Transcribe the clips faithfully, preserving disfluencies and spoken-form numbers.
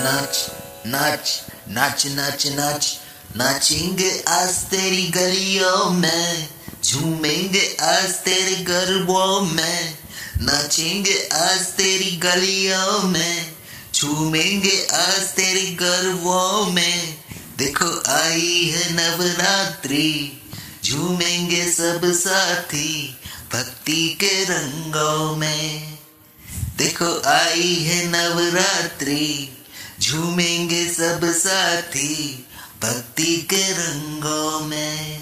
नाच नाच नाच नाच नाच नाचेंगे आज तेरी गलियों में, झूमेंगे आज तेरे गरबों में। नाचेंगे आज तेरी गलियों में, झूमेंगे आज तेरे गरबों में। देखो आई है नवरात्रि, झूमेंगे सब साथी भक्ति के रंगों में। देखो आई है नवरात्रि, झूमेंगे सब साथी भक्ति के रंगों में।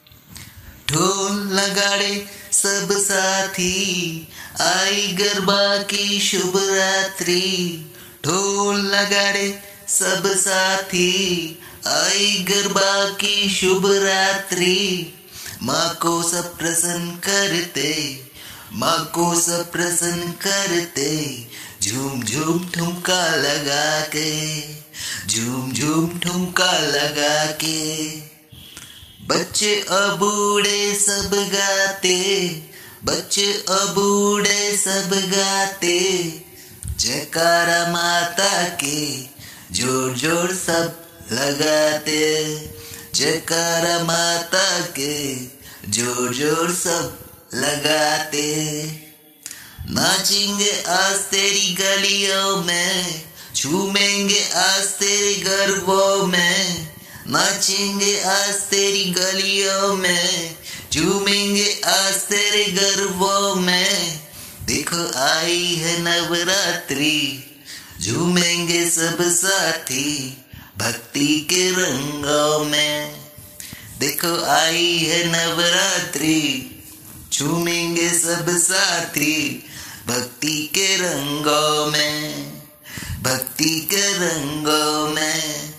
ढोल नगाड़े सब साथी, आई गरबा की शुभ रात्रि। ढोल नगाड़े सब साथी, आई गरबा की शुभ रात्रि। माँ को सब प्रसन्न करते, माँ को सब प्रसन्न करते, झूम झूम ठुमका लगा के, झूम झूम ठुमका लगा के। बच्चे और बूढ़े सब गाते, बच्चे और बूढ़े सब गाते, जयकारा माता के जोर जोर सब लगाते। जयकारा माता के जोर जोर सब लगाते। नाचेंगे आज तेरी गलियों में, झूमेंगे आज तेरे गरबों में। नाचेंगे आज तेरी गलियों में, झूमेंगे आज तेरे गरबों में। देखो आई है नवरात्रि, झूमेंगे सब साथी भक्ति के रंगों में। देखो आई है नवरात्रि, झूमेंगे सब साथी भक्ति के रंगों में, भक्ति के रंगों में।